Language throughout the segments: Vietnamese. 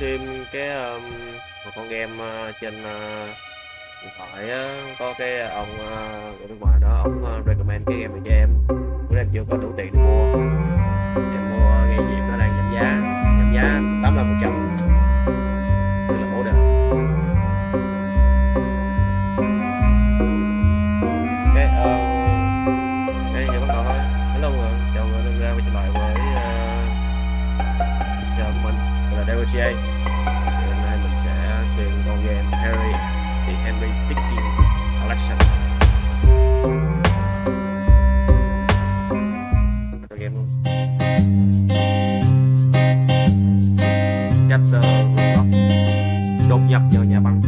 stream cái một con game trên điện thoại á, có cái ông ở nước ngoài đó, ông recommend cái game này cho em. Bữa em chưa có đủ tiền để mua. Em mua nghe gì nó đang giảm giá 85%, rất là khổ đời. Cái đây giờ bắt đầu thôi. Hello rồi, chào mọi người đã quay trở lại với chào mình là DVGA. Hôm nay mình sẽ xem con game Harry The Henry Sticking Collection. Chơi game luôn. Chapter đột nhập vào nhà băng.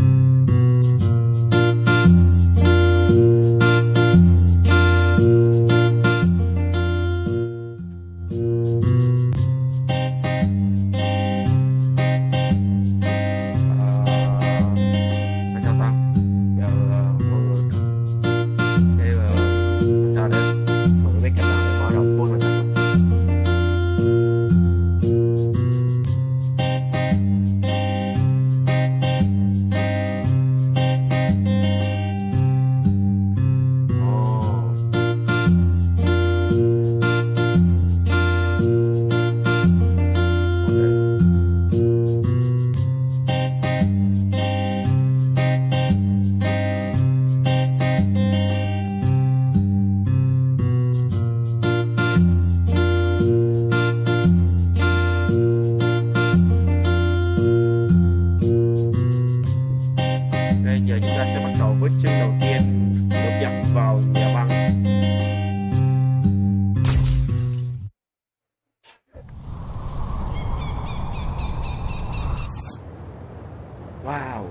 Wow.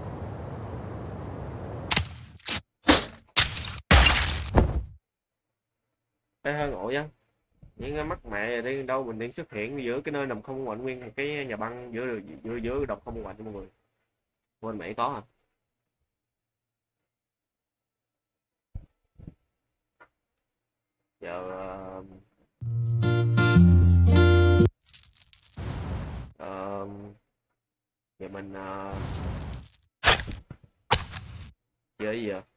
Ê, hơi ngộ nha. Những mắt mẹ đi đâu mình đang xuất hiện giữa cái nơi nằm không ngoại nguyên, cái nhà băng giữa đồng không ngoại cho mọi người. Quên mẹ có hả? Giờ giờ mình giờ gì vậy?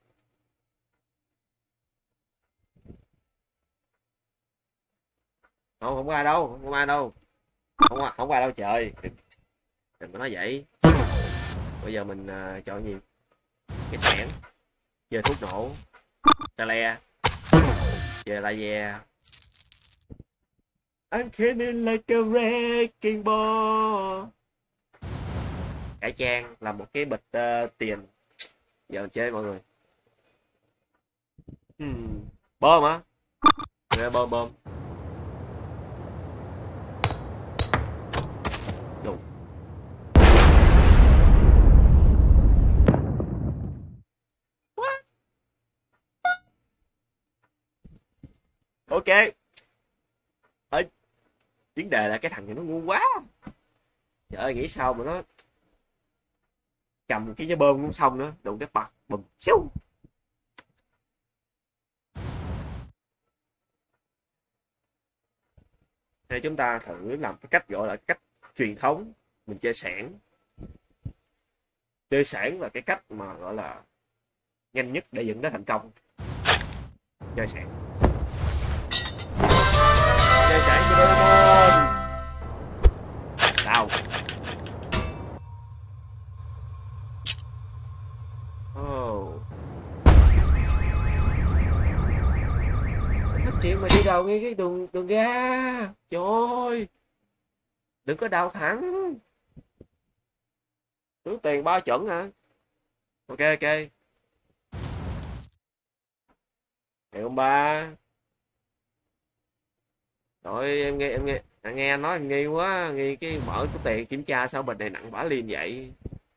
Không có ai đâu, không có ai đâu, không có ai đâu trời, đừng có nói vậy. Bây giờ mình chọn gì? Cái xẻng, chơi thuốc nổ, tele, chơi laser. I'm feeling like a wrecking ball. Cải trang là một cái bịch tiền. Giờ mình chơi mọi người. Bom hả? Bom. Đúng. Ok. Vấn đề là cái thằng này nó ngu quá. Trời ơi, nghĩ sao mà nó cầm cái bơm cũng xong nữa, đụng cái bật bùm xíu. Thì chúng ta thử làm cái cách gọi là cách truyền thống. Mình chơi xẻng. Chơi xẻng là cái cách mà gọi là nhanh nhất để dẫn đến thành công. Chơi xẻng. Chơi xẻng cho Doraemon. Sao? Chuyện mà đi đầu ngay cái đường ra. Trời ơi, đừng có đào thẳng. Tướng tiền bao chuẩn hả? Ok. Ngày hôm ba. Rồi em nghe nói em nghi quá, nghi cái mở cái tiền kiểm tra sao bình này nặng bả liền vậy.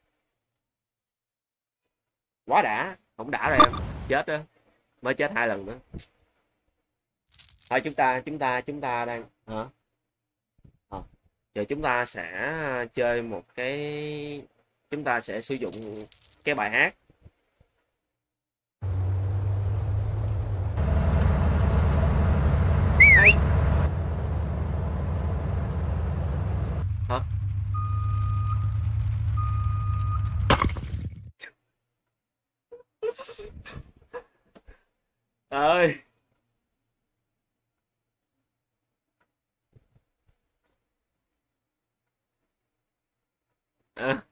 Quá đã, không đã rồi em, chết á, mới chết 2 lần nữa. Thôi chúng ta đang hả? Giờ chúng ta sẽ chơi một cái, chúng ta sẽ sử dụng cái bài hát. Hả? ơi. À,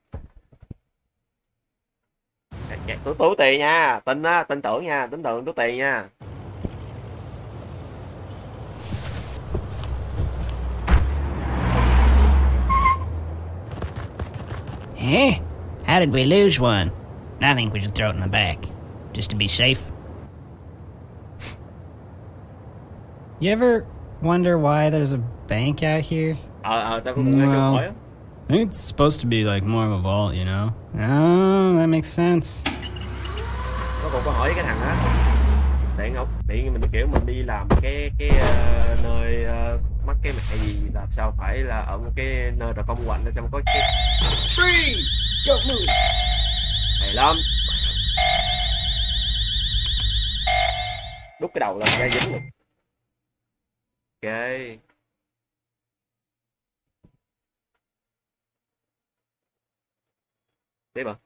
tú tiền nha, tin á, tin tưởng nha, tin tưởng tú tiền nha. Eh? How did we lose one? I think we should throw it in the back, just to be safe. You ever wonder why there's a bank out here? Tao cũng nghe câu hỏi á. I think it's supposed to be like more of a vault, you know? Oh, that makes sense. Có một câu hỏi với cái thằng đó. Tiện không? Tiện mình kiểu mình đi làm cái nơi mắc cái mẹ gì, làm sao phải là ở một cái nơi là công quạnh ở trong có cái free don't move. Hay lắm. Đút cái đầu lên ra dính luôn. Ok. Tiếp à?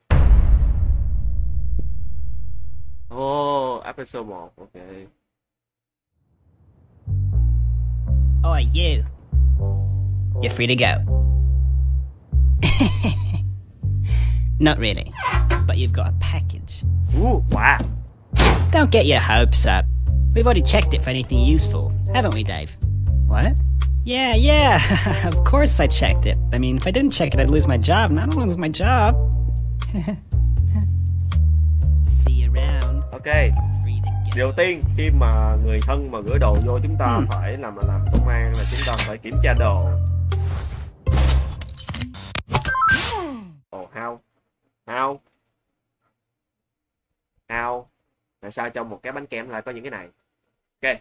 Episode 1, ok. Oi, you. You're free to go. Not really, but you've got a package. Wow. Don't get your hopes up. We've already checked it for anything useful, haven't we, Dave? What? Yeah. Of course I checked it. I mean, if I didn't check it, I'd lose my job, and I don't want to lose my job. See you around. Ok. Điều đầu tiên khi mà người thân mà gửi đồ vô chúng ta phải làm công an là chúng ta phải kiểm tra đồ. How? Tại sao trong một cái bánh kem lại có những cái này? Ok.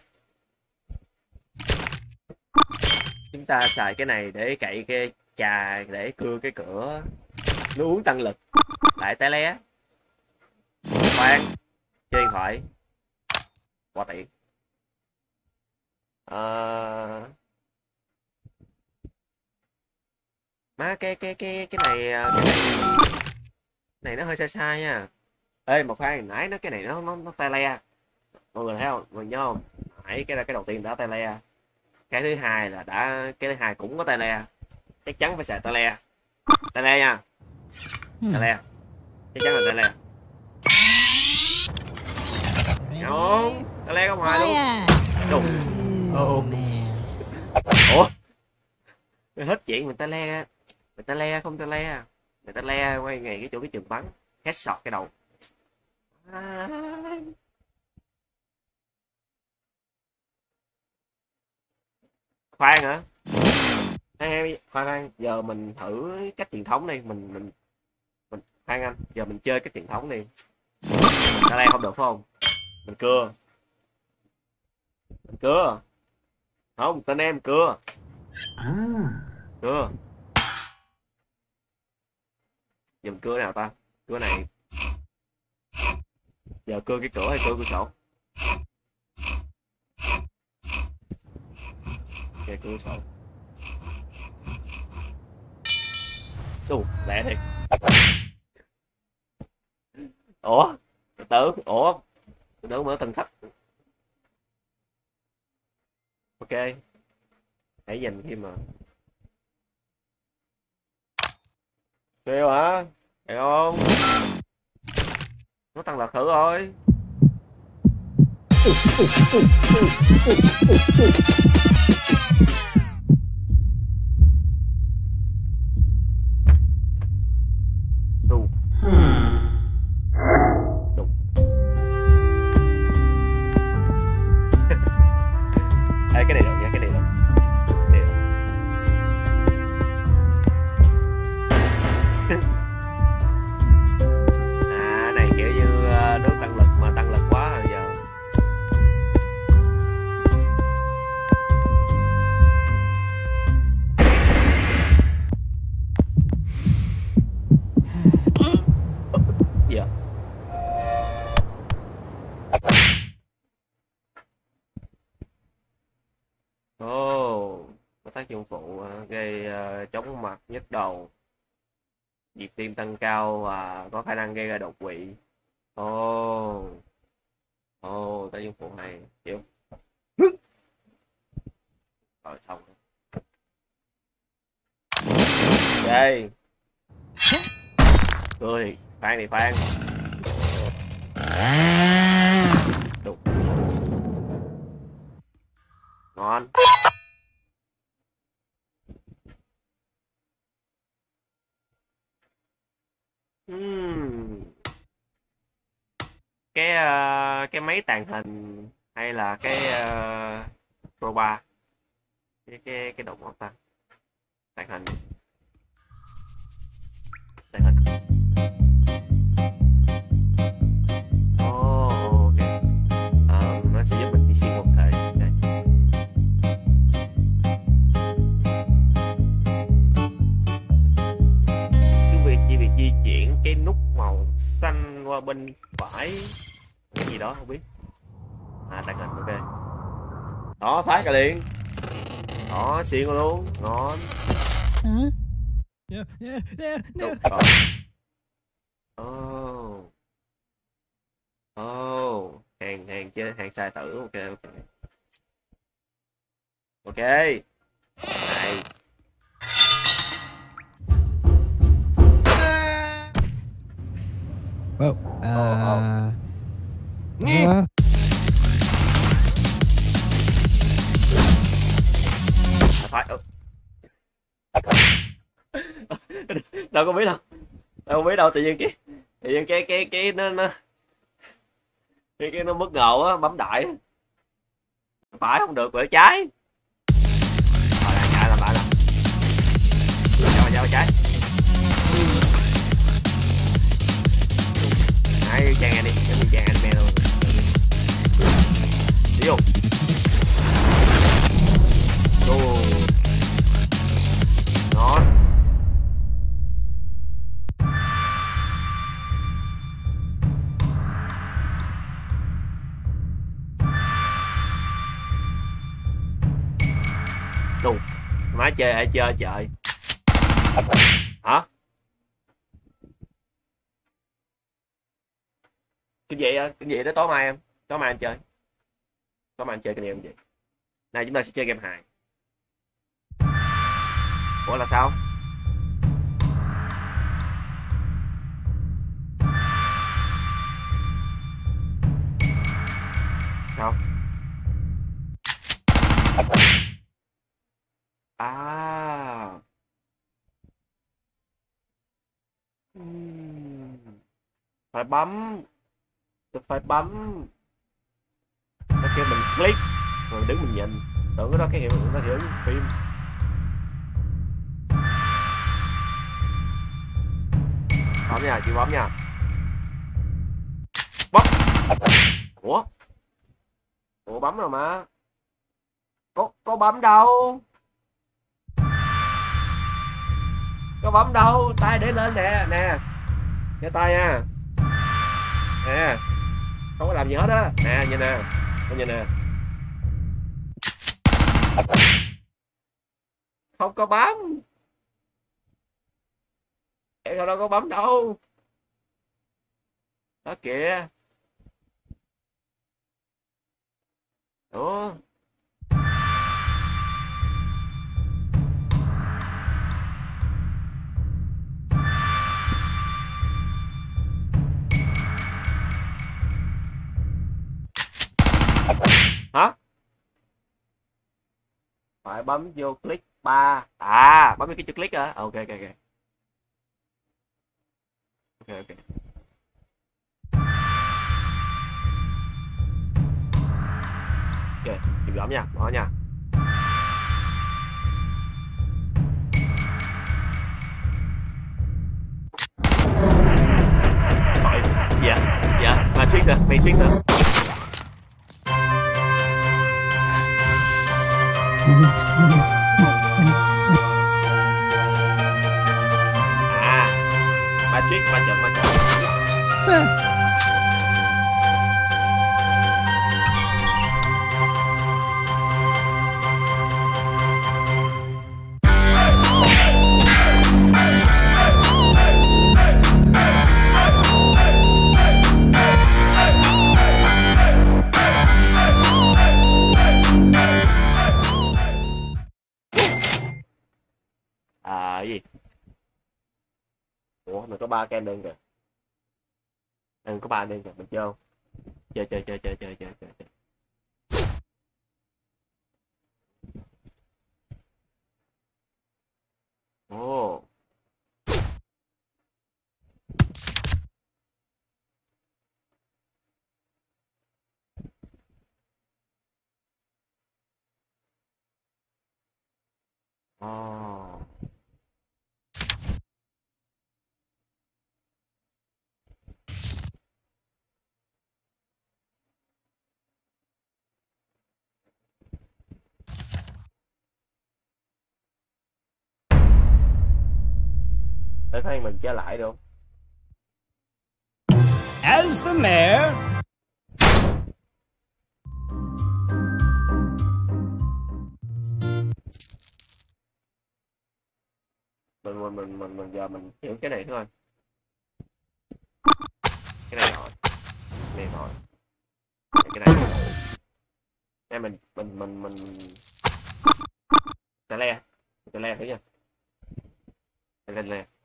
Chúng ta xài cái này để cậy cái trà, để cưa cái cửa. Nó uống tăng lực. Lại té lé. Khoan. Chơi điện thoại. Quá tiện. Má cái này nó hơi sai nha. Ê một khoan, nãy nó cái này nó tay le. Mọi người thấy không? Mọi người nhớ không? Nãy cái đầu tiên đã tay le. Cái thứ hai là cái thứ hai cũng có tay le. Chắc chắn phải xài tay le. Tay le nha. Tay le. Chắc chắn là tay le. Không, tay le ra ngoài luôn. Đùng. Ủa? Hết chuyện mình tay le. Mình tay le không tay le. Người ta le quay ngay cái chỗ cái trường bắn. Headshot cái đầu. Khoan hả? Khoan, giờ mình thử cách truyền thống đi, mình khoan anh, giờ mình chơi cách truyền thống đi. Ta le không được phải không? Mình cưa. Không, tên em cưa. Cưa. Giờ mình cưa nào ta? Cưa này. Giờ cưa cái cửa hay cưa cửa sổ? Ok, cửa sổ. Lẹ thiệt. Ủa? Từ từ mở tầng thấp. Ok. Hãy dành khi mà kêu hả? Được không? Nó tăng lực thử thôi. Đù. Ê, cái này được nha, cái này được. Này kiểu như nước tăng lực mà tăng lực quá rồi giờ. Dạ. Có tác dụng phụ gây chóng mặt, nhức đầu, nhịp tim tăng cao và có khả năng gây ra đột quỵ. Ồ. Ồ, tác dụng phụ hay. Chịu. Rồi xong rồi. Ok. Cười. Khoan đi khoan. Đúng. Ngon. Cái máy tàng hình hay là cái Pro 3, cái động ngón tay tàng hình. Ok. Nó sẽ giúp mình đi xuyên một thể. Đây. Chỉ việc di chuyển cái nút màu xanh qua bên phải, cái gì đó không biết. Tàng hình. Ok. Đó, phá cái liền. Đó, xuyên luôn. Ngon. Đúng, còn. Hàng chơi hàng sai tử. Ok. Này. Whoa. Phải. Đâu có biết đâu. Tự nhiên cái nó bất ngờ á, bấm đại phải không được, quẹo trái. Rồi là phải là giao trái. Đấy, trang anime đi, trang anime luôn. Đi vô. Ngon. Đúng. Má chơi ai chơi trời. Hả? Cái gì đó tối mai em. Tối mai anh chơi. Tối mai anh chơi cái này em vậy. Này chúng ta sẽ chơi game 2. Ủa là sao? Sao? Phải bấm. Phải bấm. Nó kêu mình click rồi đứng mình nhìn. Tưởng cái đó cái hiệu nó hiệu phim. Bấm nha, chịu bấm nha. Bấm. Ủa bấm rồi mà. Có bấm đâu. Có bấm đâu, tay để lên nè. Cái tay nha. Nè. Không có làm gì hết á. Nè, nhìn nè. Nhìn nè. Không có bấm. Em đâu có bấm đâu. Đó kìa. Ủa. Hả? Phải bấm vô click 3. Bấm vô cái chữ click hả? Ok. Ok. Ok, chịu bấm nha, bỏ nha. Thôi, dạ, Matrix hả? Matrix ma trận. Ủa mình có 3 cái đen kìa. Có 3 đen kìa, mình chơi không? Chơi. Ồ. Ồ. Để thấy mình chơi lại được không? As the mayor. Mình giờ mình hiểu cái này thôi. Cái này rồi. Cái này rồi. Cái này. Đây mình tè le thử nha. Le.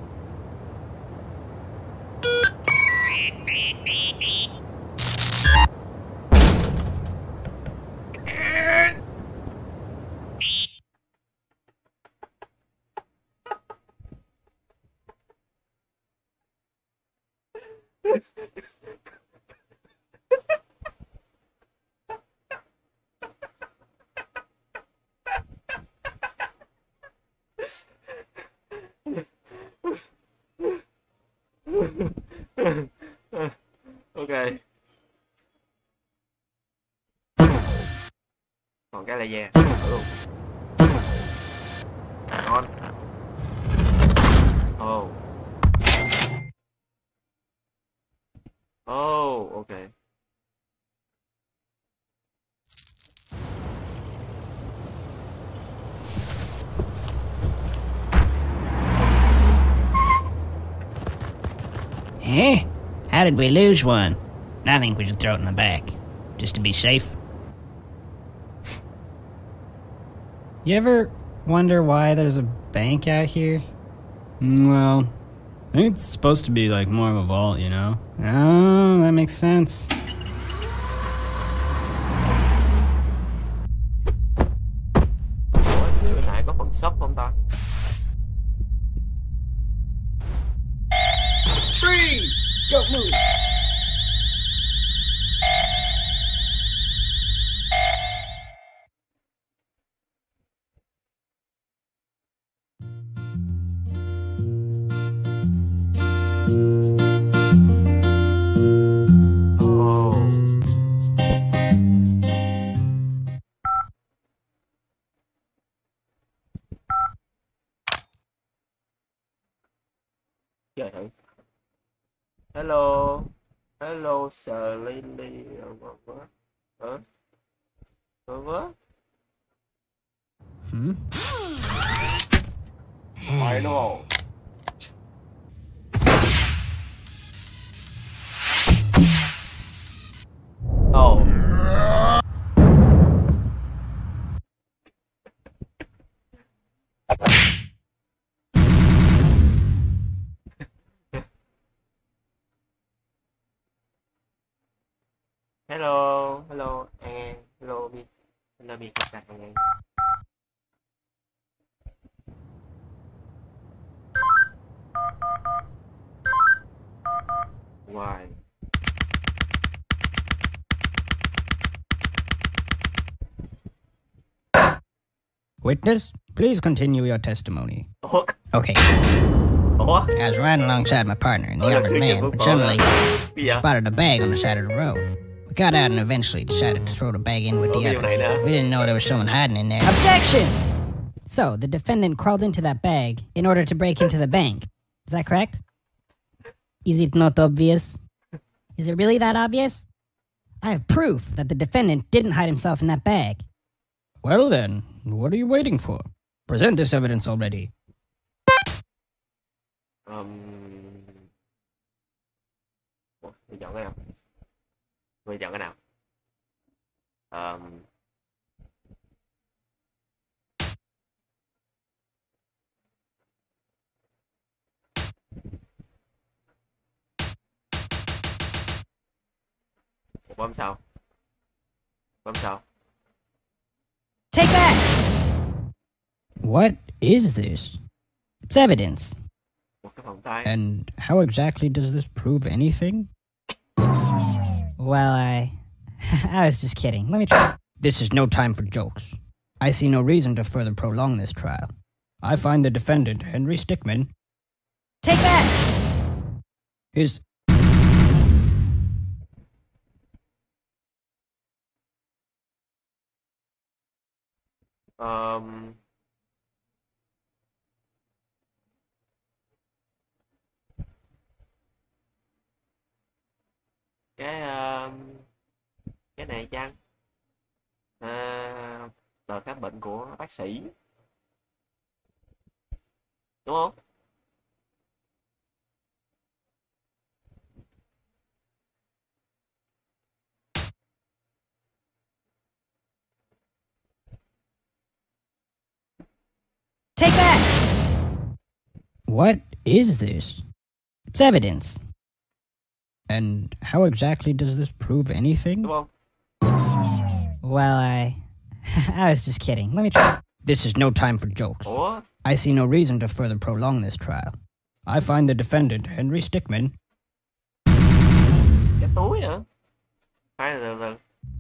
Ok. Còn cái laser thử luôn. Ngon. Oh. Oh, ok. Eh? How did we lose one? I think we should throw it in the back, just to be safe. You ever wonder why there's a bank out here? Well, I think it's supposed to be like more of a vault, you know? Oh, that makes sense. Ủa, như nãy có phần sub không ta? Freeze! Don't move! Chơi thử. Hello. Hello Sally. Hả? What? I know. Oh. Hello An, hello Mi các bạn An. Why? Witness, please continue your testimony. Ủa? Okay. Ủa? I was riding alongside my partner and the armored man, but suddenly spotted a bag on the side of the road. We got out and eventually decided to throw the bag in with the other. We didn't know there was someone hiding in there. Objection! So, the defendant crawled into that bag in order to break into the bank. Is that correct? Is it not obvious? Is it really that obvious? I have proof that the defendant didn't hide himself in that bag. Well then, what are you waiting for? Present this evidence already. Mày chọn cái nào? Mày chọn cái nào? Bấm sao? Bấm sao? Take that! What is this? It's evidence. Một cái vòng tay. And how exactly does this prove anything? Well, I was just kidding. Let me try. This is no time for jokes. I see no reason to further prolong this trial. I find the defendant, Henry Stickmin. Take that! Is... cái này chăng tờ khám bệnh của bác sĩ đúng không? Take that! What is this? It's evidence. And how exactly does this prove anything? Đúng không? Well, I was just kidding. Let me try. This is no time for jokes. Ủa? I see no reason to further prolong this trial. I find the defendant, Henry Stickmin. Cái túi hả? Hay là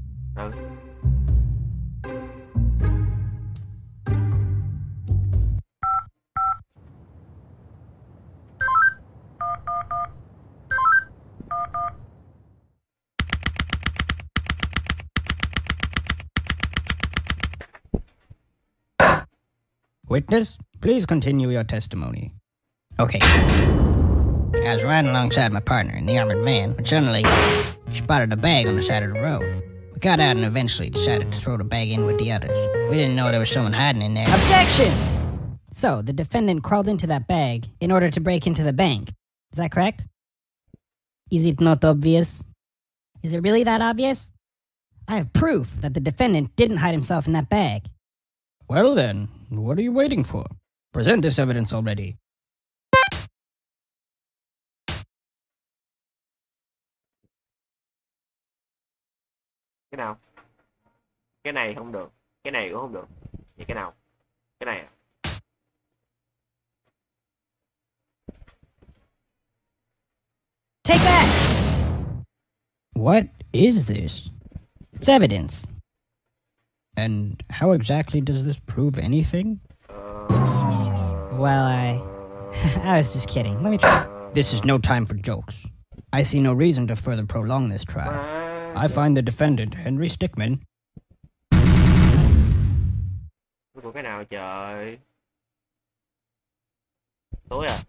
Witness, please continue your testimony. Okay. I was riding alongside my partner in the armored van when suddenly she spotted a bag on the side of the road. We got out and eventually decided to throw the bag in with the others. We didn't know there was someone hiding in there. Objection! So, the defendant crawled into that bag in order to break into the bank. Is that correct? Is it not obvious? Is it really that obvious? I have proof that the defendant didn't hide himself in that bag. Well then, what are you waiting for? Present this evidence already. cái nào? Cái này không được, cái này cũng không được. Vậy cái nào? Cái này à? Take that! What is this? It's evidence. And how exactly does this prove anything? Well, I was just kidding. Let me try. This is no time for jokes. I see no reason to further prolong this trial. I find the defendant, Henry Stickmin. Của cái nào trời? Túi à?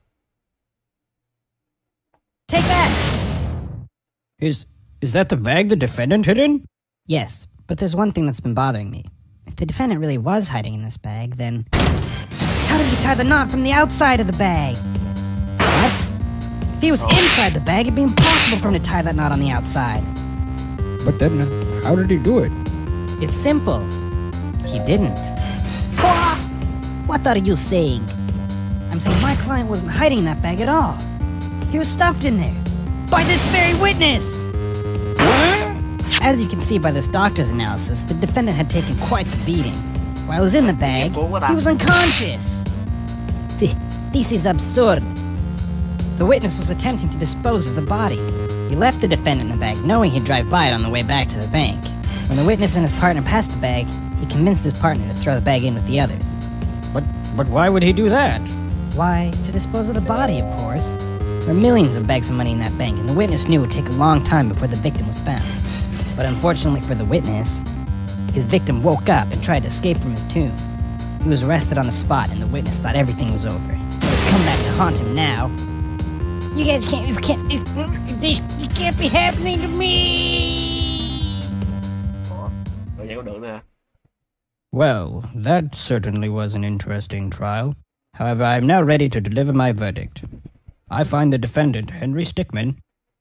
Take that! Is that the bag the defendant hid in? Yes, but there's one thing that's been bothering me. If the defendant really was hiding in this bag, then how did he tie the knot from the outside of the bag? What? If he was inside the bag, it'd be impossible for him to tie that knot on the outside. But then, how did he do it? It's simple. He didn't. What are you saying? I'm saying my client wasn't hiding in that bag at all. He was stuffed in there. By this very witness! As you can see by this doctor's analysis, the defendant had taken quite the beating. While he was in the bag, he was unconscious. This is absurd. The witness was attempting to dispose of the body. He left the defendant in the bag, knowing he'd drive by it on the way back to the bank. When the witness and his partner passed the bag, he convinced his partner to throw the bag in with the others. But why would he do that? Why, to dispose of the body, of course. There are millions of bags of money in that bank, and the witness knew it would take a long time before the victim was found. But unfortunately for the witness, his victim woke up and tried to escape from his tomb. He was arrested on the spot, and the witness thought everything was over. But it's come back to haunt him now. You guys can't be happening to me! Vậy có được nữa. Well, that certainly was an interesting trial. However, I am now ready to deliver my verdict. I find the defendant, Henry Stickmin.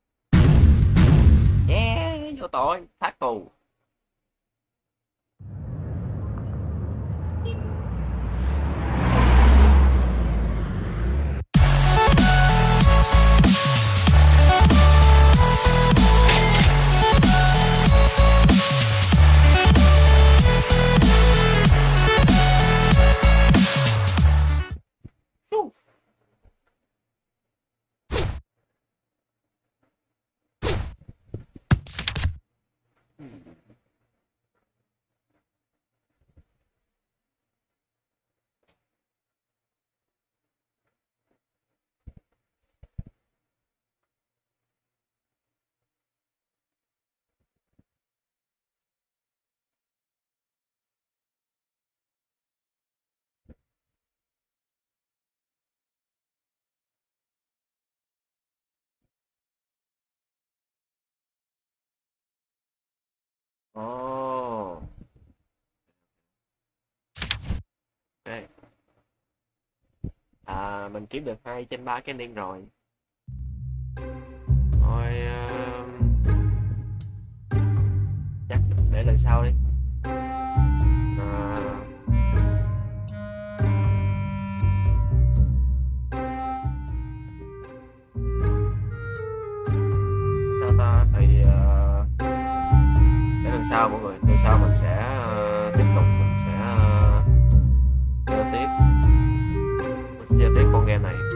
Yeah, vô tội, thác tù. Ồ. Đây. Mình kiếm được 2 trên 3 cái ending rồi. Thôi chắc để lần sau đi. À, sao ta thì để lần sau mọi người, lần sau mình sẽ tiếp tục mình sẽ chơi tiếp con game này.